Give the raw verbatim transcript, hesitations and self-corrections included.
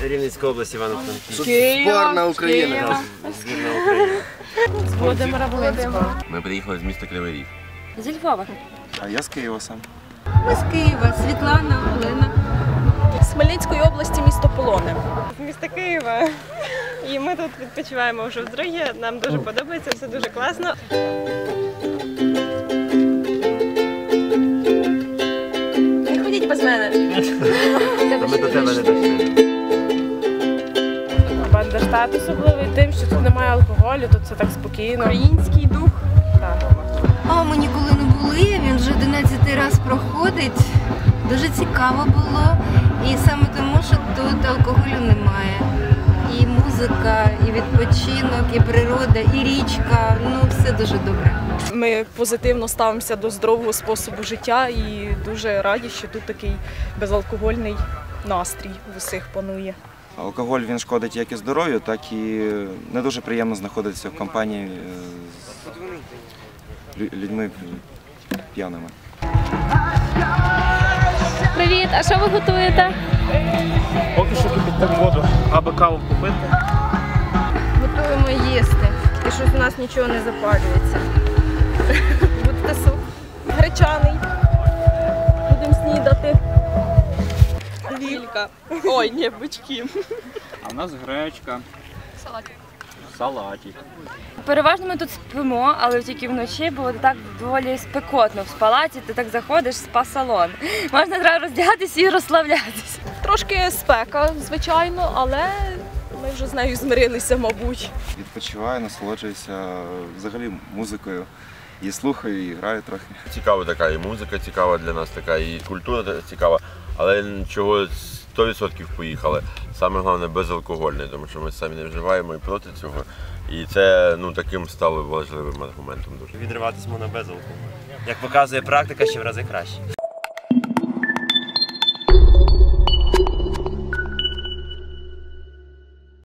Рівненської області, Івано-Франківська. Зборна Україна. Збірна України. З Володимира Волинського. Ми приїхали з міста Кривий Ріг. Зі Львова. А я з Києва сам. Ми з Києва, Світлана, Олена. З Хмельницької області, місто Полоне. З міста Києва. І ми тут відпочиваємо вже вдруге. Нам дуже подобається, все дуже класно. Не ходіть без мене. Ми до тебе не дійшли. Бандерштат особливий тим, що тут немає алкоголю, тут все так спокійно. Український дух. Так. А ми ніколи не були, він вже одинадцятий раз проходить. Дуже цікаво було. І саме тому, що тут алкоголю немає. І музика, і відпочинок, і природа, і річка. Ну, все дуже добре. Ми позитивно ставимося до здорового способу життя і дуже раді, що тут такий безалкогольний настрій в усіх панує. Алкоголь він шкодить як і здоров'ю, так і не дуже приємно знаходитися в компанії з лю- людьми п'яними. Привіт, а що ви готуєте? Поки що кипятимо воду, аби каву попити. Готуємо їсти. І щось у нас нічого не запалюється. Будете суп гречаний. Будемо снідати. Вілька. Ой, ні, бички. А в нас гречка. Салатик. Салатик. Переважно ми тут спимо, але тільки вночі було так доволі спекотно. В палаці ти так заходиш в спа-салон. Можна одразу роздягатися і розслаблятися. Трошки спека, звичайно, але ми вже з нею змирилися, мабуть. Відпочиваю, насолоджуюся взагалі музикою. І слухаю, і граю трохи. Цікава така і музика цікава для нас, така і культура цікава, але чого сто відсотків поїхали. Саме головне безалкогольне, тому що ми самі не вживаємо і проти цього. І це ну, таким стало важливим аргументом дуже. Відриватись можна без алкоголю. Як показує практика, ще в рази краще.